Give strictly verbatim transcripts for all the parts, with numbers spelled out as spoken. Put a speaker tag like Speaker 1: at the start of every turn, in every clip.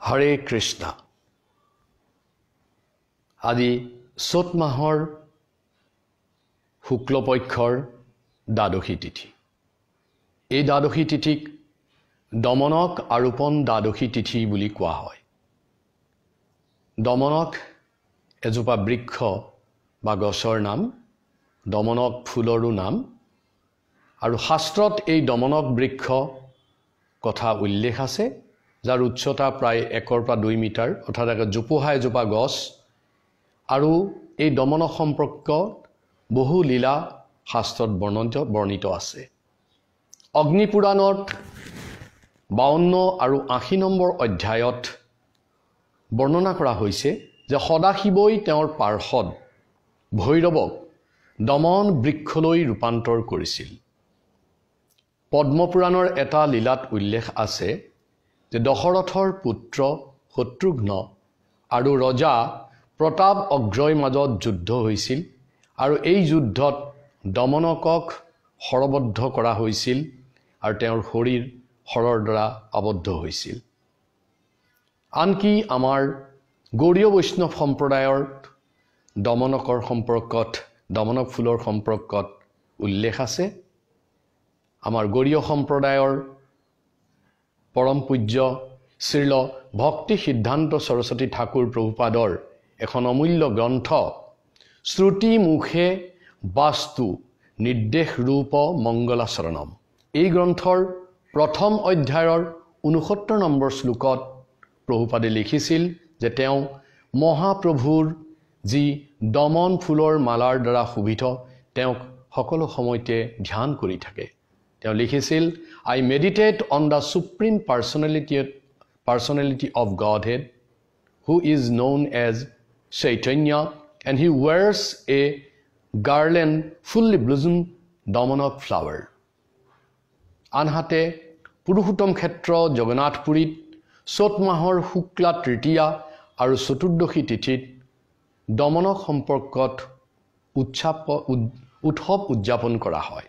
Speaker 1: হৰে কৃষ্ণ আজি চ'ত মাহৰ শুক্লপক্ষৰ দ্বাদশী তিথি এই দ্বাদশী তিথিক দমনক আৰোপণ দ্বাদশী তিথি বুলি কোৱা হয় দমনক এজোপা বৃক্ষ বা গছৰ নাম দমনক ফুলৰো নাম আৰু শাস্ত্ৰত এই দমনক বৃক্ষ কথা উল্লেখ আছে যাৰ উচ্চতা প্ৰায় একৰ পৰা দুই মিটাৰ অৰ্থাৎ এক জোপোহা এজোপা গছ আৰু এই দমনক সম্পৰ্কত বহু লীলা শাস্ত্ৰত বৰ্ণিত বৰ্ণিত আছে অগ্নি পুৰাণত বাৱন্ন আৰু আশী নম্বৰ অধ্যায়ত বৰ্ণনা কৰা হৈছে যে সদাশিৱই তেওঁৰ পাৰ্শ্বদ ভৈৰৱক দমন বৃক্ষলৈ ৰূপান্তৰ কৰিছিল পদ্মপুৰাণৰ এটা লীলাত উল্লেখ আছে যে দশৰথৰ পুত্ৰ শত্ৰুঘ্ন আৰু ৰজা প্ৰতাপ অগ্ৰয়ৰ মাজত যুদ্ধ হৈছিল আৰু এই যুদ্ধত দমনকক শৰবদ্ধ কৰা হৈছিল আৰু তেওঁৰ শৰীৰ শৰৰ দ্বাৰা আবদ্ধ হৈছিল আনকি আমাৰ গৌড়ীয় বৈষ্ণৱ সম্প্ৰদায়ৰ দমনকৰ সম্পৰ্কত দমনক ফুলৰ সম্পৰ্কত উল্লেখ আছে আমাৰ গৌড়ীয় সম্প্ৰদায়ৰ পৰম পূজ্য শ্ৰীল ভক্তি সিদ্ধান্ত সৰস্বতী ঠাকুৰ প্ৰভুপাদৰ এখন অমূল্য গ্ৰন্থ শ্ৰুতি মুখে বাস্তু নিৰ্দেশ ৰূপ মংগলাচৰণম এই গ্ৰন্থৰ প্ৰথম অধ্যায়ৰ ঊনসত্তৰ নম্বৰ শ্লোকত প্ৰভুপাদে লিখিছিল যে তেওঁ মহাপ্ৰভুৰ যি দমন ফুলৰ মালাৰ দ্বাৰা শোভিত তেওঁক সকলো সময়তে ধ্যান কৰি থাকে তেওঁ লিখিছিল I meditate on the supreme personality personality of Godhead who is known as Chaitanya and he wears a garland fully blossomed Damanak flower আনহাতে পুৰুষোত্তম ক্ষেত্ৰ জগন্নাথ পুৰীত চ'ত মাহৰ শুক্লা তৃতীয়া আৰু চতুৰ্দশী তিথিত দমনক সম্পৰ্কত উৎসৱ উৎসৱ উদযাপন কৰা হয়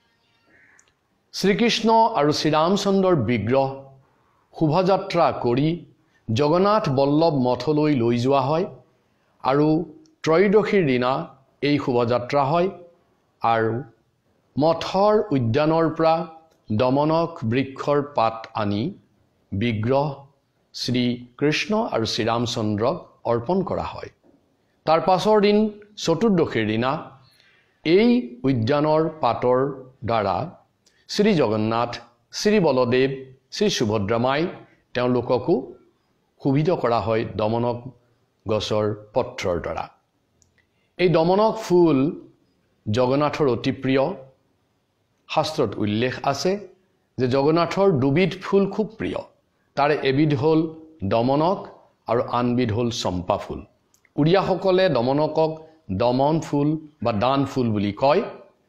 Speaker 1: শ্ৰীকৃষ্ণ আৰু শ্ৰীৰামচন্দ্ৰৰ বিগ্ৰহ শোভাযাত্ৰা কৰি জগন্নাথ বল্লভ মঠলৈ লৈ যোৱা হয় আৰু ত্ৰয়োদশীৰ দিনা এই শোভাযাত্ৰা হয় আৰু মঠৰ উদ্যানৰ পৰা দমনক বৃক্ষৰ পাত আনি বিগ্ৰহ শ্ৰীকৃষ্ণ আৰু শ্ৰীৰামচন্দ্ৰক অৰ্পণ কৰা হয় তাৰ পাছৰ দিন চতুৰ্দশীৰ দিনা এই উদ্যানৰ পাতৰ দ্বাৰা শ্ৰী জগন্নাথ শ্ৰী বলদেৱ শ্ৰী সুভদ্ৰামাই তেওঁলোককো শোভিত কৰা হয় দমনক গছৰ পত্ৰৰ দ্বাৰা এই দমনক ফুল জগন্নাথৰ অতি প্ৰিয় শাস্ত্ৰত উল্লেখ আছে যে জগন্নাথৰ দুবিধ ফুল খুব প্ৰিয় তাৰে এবিধ হ'ল দমনক আৰু আনবিধ হ'ল চম্পা ফুল উৰিয়াসকলে দমনকক দমন ফুল বা দান ফুল বুলি কয়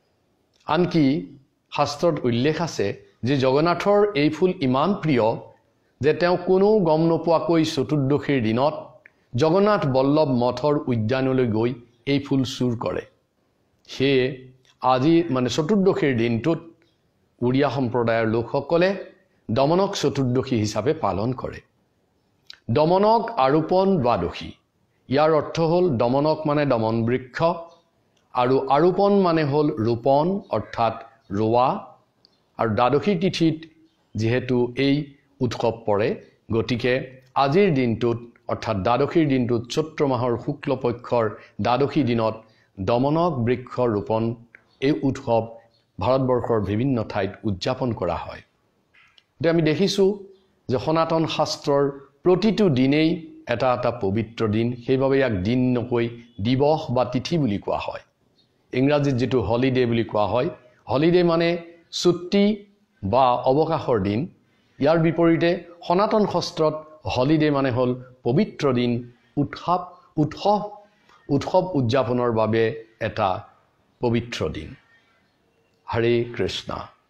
Speaker 1: আনকি শাস্ত্ৰত উল্লেখ আছে যে জগন্নাথৰ এই ফুল ইমান প্ৰিয় যে তেওঁ কোনো গম নোপোৱাকৈ চতুৰ্দশীৰ দিনত জগন্নাথ বল্লভ মঠৰ উদ্যানলৈ গৈ এই ফুল চুৰ কৰে সেয়ে আজি মানে চতুৰ্দশীৰ দিনটোত উৰিয়া সম্প্ৰদায়ৰ লোকসকলে দমনক চতুৰ্দশী হিচাপে পালন কৰে দমনক আৰোপণ দ্বাদশী ইয়াৰ অৰ্থ হ'ল দমনক মানে দমন বৃক্ষ আৰু আৰোপণ মানে হ'ল ৰোপণ অৰ্থাৎ ৰোৱা আৰু দ্বাদশী তিথিত যিহেতু এই উৎসৱ পৰে গতিকে আজিৰ দিনটোত অৰ্থাৎ দ্বাদশীৰ দিনটোত চৈত্ৰ মাহৰ শুক্লপক্ষৰ দ্বাদশী দিনত দমনক বৃক্ষ ৰোপণ এই উৎসৱ ভাৰতবৰ্ষৰ বিভিন্ন ঠাইত উদযাপন কৰা হয় এতিয়া আমি দেখিছোঁ যে সনাতন শাস্ত্ৰৰ প্ৰতিটো দিনেই এটা এটা পবিত্ৰ দিন সেইবাবে ইয়াক দিন নকৈ দিৱস বা তিথি বুলি কোৱা হয় ইংৰাজীত যিটো হলিডে বুলি কোৱা হয় হলিডে মানে ছুটি বা অৱকাশৰ দিন ইয়াৰ বিপৰীতে সনাতন শাস্ত্ৰত হলিডে মানে হ'ল পবিত্ৰ দিন উৎসৱ উৎসৱ উৎসৱ উদযাপনৰ বাবে এটা পবিত্ৰ দিন হৰে কৃষ্ণ